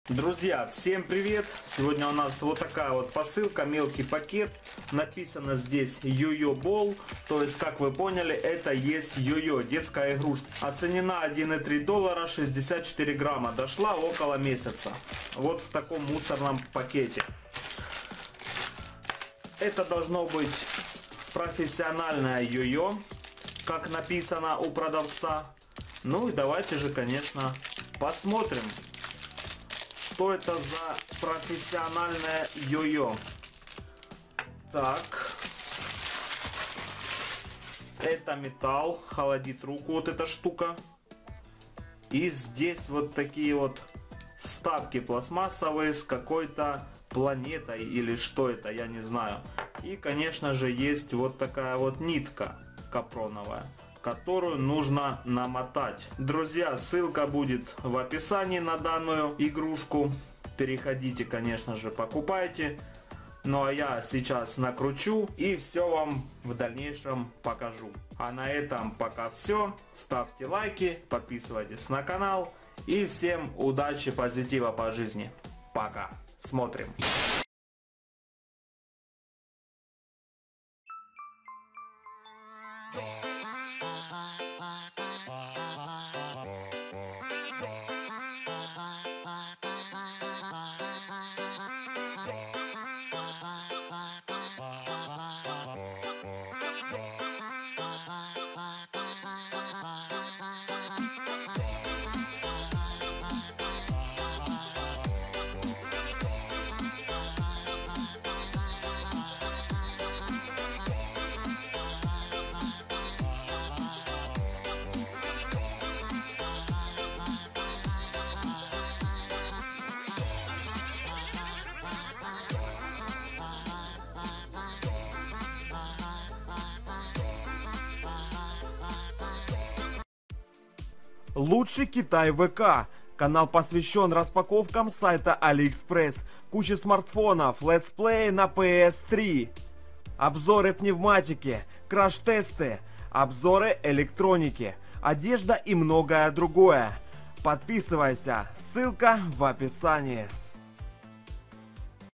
Друзья, всем привет! Сегодня у нас вот такая вот посылка, мелкий пакет. Написано здесь Йо-Йо Бол, то есть, как вы поняли, это есть йо-йо, детская игрушка. Оценена $1,3, 64 грамма, дошла около месяца. Вот в таком мусорном пакете. Это должно быть профессиональное йо-йо, как написано у продавца. Ну и давайте же, конечно, посмотрим, что это за профессиональное йо-йо. Так. Это металл, холодит руку вот эта штука. И здесь вот такие вот вставки пластмассовые с какой-то планетой или что это, я не знаю. И, конечно же, есть вот такая вот нитка капроновая, которую нужно намотать. Друзья, ссылка будет в описании на данную игрушку. Переходите, конечно же, покупайте. Ну а я сейчас накручу и все вам в дальнейшем покажу. А на этом пока все. Ставьте лайки, подписывайтесь на канал. И всем удачи, позитива по жизни. Пока. Смотрим. Лучший Китай ВК. Канал посвящен распаковкам сайта AliExpress. Куча смартфонов, летсплей на PS3. Обзоры пневматики, краш-тесты, обзоры электроники, одежда и многое другое. Подписывайся, ссылка в описании.